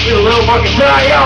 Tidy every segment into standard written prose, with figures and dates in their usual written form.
Need a little more guitar, yo!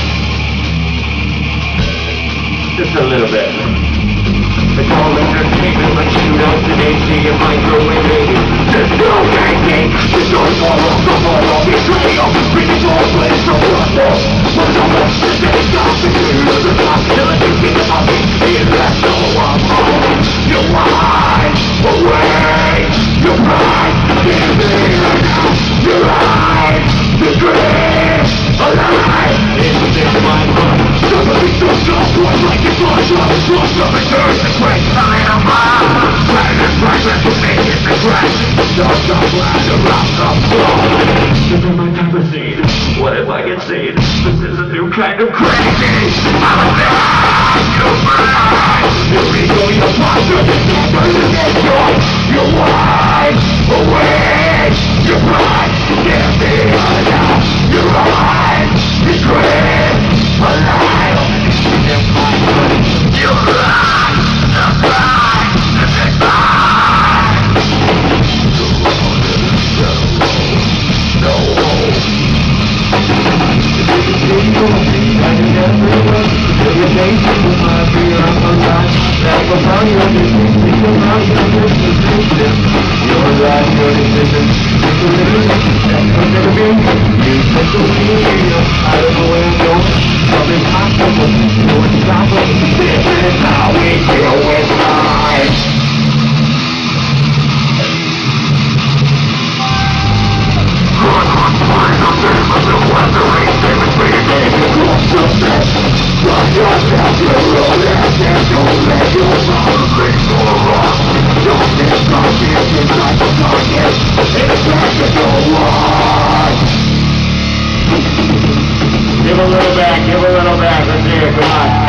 Just a little bit. The whole entertainment, like shootouts and AC and microwave babies. There's no ranking, there's no moral, no moral betrayal. Bringing more place to rumble. But no more shit that is not the fear of the possibility. Keep it on me, the irrational of home. You hide away, your pride, give me right now. Your eyes, the dream, alive. It's in my mind. Somebody so soft, one like it's lost, lost of a thirst. Break time of mine. Planet fragment to make it the crash. Start to bladder around the floor. This is my type of scene. What if I get seen? This is a new kind of crazy. I'm alive, you blind. Your ego, your posture, your number, your joy. Your wide awake. Your pride, give me a now. Your eyes, your dream, alive. In my mind, your life, the pride, the big mind. No hope. And everyone, your nation with my fear of my life. Like a body of the things your mind is your decision. Your life, your decision. It's a living, that could never be. You said to me, I don't know where I'm going. From impossible to unstoppable. This is how we deal with life. Find the name of the weathering demonstrated in your success. Trust yourself, you will answer. Don't let your problem go wrong. Don't get confused inside the darkness. It's practical one. Give a little back, let's hear it, come on.